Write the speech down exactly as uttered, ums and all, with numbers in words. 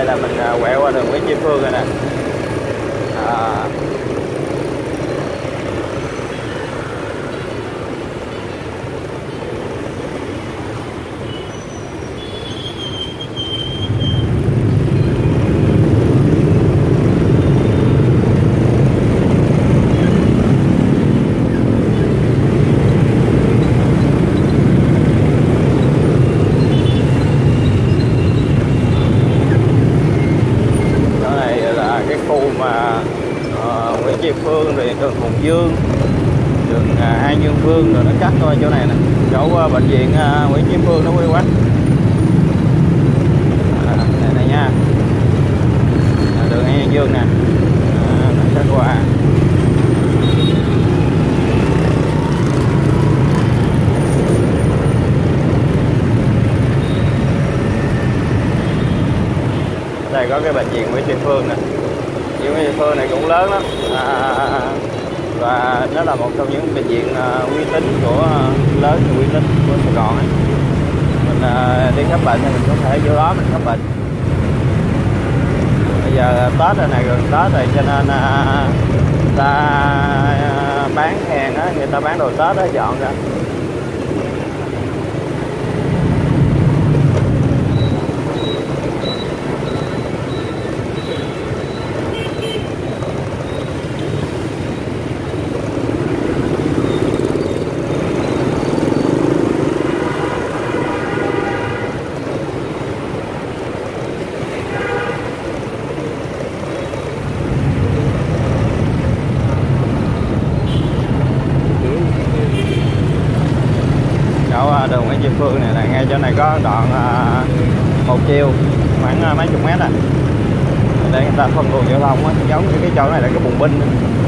đây là mình quẹo qua đường Nguyễn Tri Phương rồi nè. À, Tri Phương rồi đường Hùng Dương, đường à, An Dương Vương rồi nó cắt qua chỗ này nè, chỗ à, bệnh viện à, Nguyễn Tri Phương nó quy hoạch à, này, này nha, à, đường An Dương nè, à, nó cắt qua. Đây có cái bệnh viện Nguyễn Tri Phương nè. Bệnh viện Nguyễn Tri Phương này cũng lớn lắm, à, và nó là một trong những bệnh viện uh, uy tín của uh, lớn uy tín của Sài Gòn ấy. Mình uh, đi khám bệnh thì mình có thể vô đó mình khám bệnh. Bây giờ uh, Tết rồi này, gần Tết rồi cho nên uh, người ta uh, bán hàng á, người ta bán đồ Tết đó dọn ra. Đường Nguyễn Tri Phương này là ngay chỗ này có đoạn uh, một chiều khoảng uh, mấy chục mét à, để người ta phân luồng giao thông á, giống như cái chỗ này là cái bùng binh.